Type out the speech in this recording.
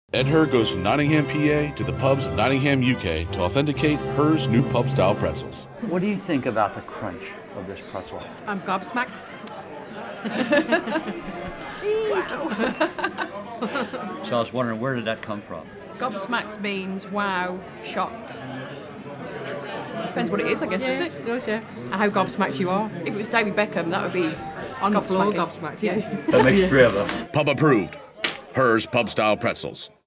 Ed Herr goes from Nottingham, PA to the pubs of Nottingham, UK to authenticate Herr's new pub-style pretzels. What do you think about the crunch of this pretzel? I'm gobsmacked. So I was wondering, where did that come from? Gobsmacked means wow, shocked. Depends what it is, I guess, isn't it? It does, yeah. How gobsmacked you are. If it was David Beckham, that would be On the floor, gobsmacked. gobsmacked, yeah. That makes three of us. Pub approved. Herr's pub-style pretzels.